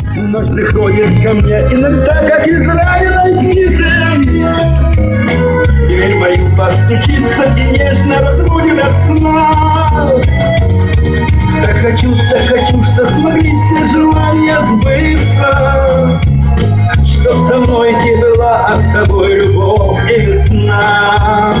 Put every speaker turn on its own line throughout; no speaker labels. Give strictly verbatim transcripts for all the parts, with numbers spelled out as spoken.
Ночь приходит ко мне иногда, как израненной птицы. Дверь мою постучится и нежно разбудит от сна. Так хочу, так хочу, что смогли все желания сбыться, чтоб со мной ты была, а с тобой любовь и весна.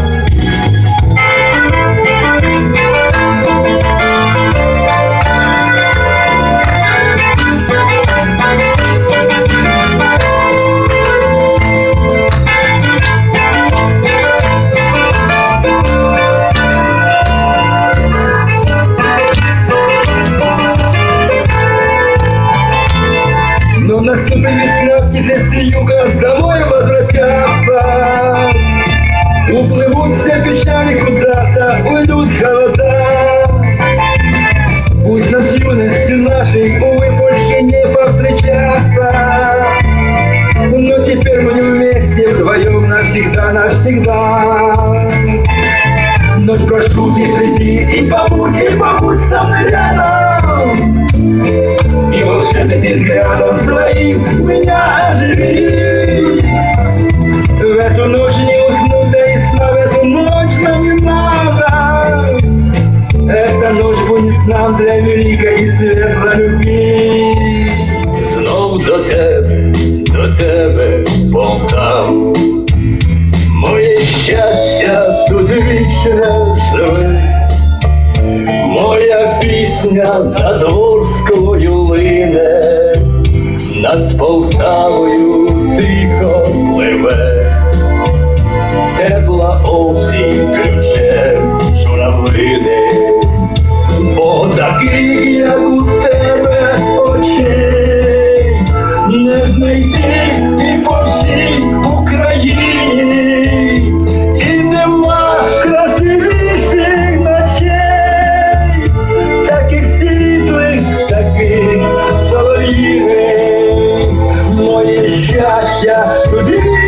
Но наступит весна, птицы с юга домой возвратятся. Уплывут все печали куда-то, уйдут холода. Пусть нас юности нашей, увы, больше не повстречаться. Но теперь мы не вместе, вдвоем навсегда, навсегда. Ночь прошу, ты приди и побудь, и побудь со мной рядом. И волшебный ты взглядом своим меня оживи. В эту ночь не уснуть, да и сна в эту ночь нам не надо. Эта ночь будет нам для великой и светлой любви.
Знов до тебе, до тебе, Полтав. Моє щастя тут вічно живе. Моя пісня над Ворскою лине, над Полтавою тихо пливе. Тепла осінь криче журавлини, бо таких, як у тебе, очей не знайти і по всій Україні, і нема красивіших ночей, таких світлих, таких солов'їних. Моє щастя тобі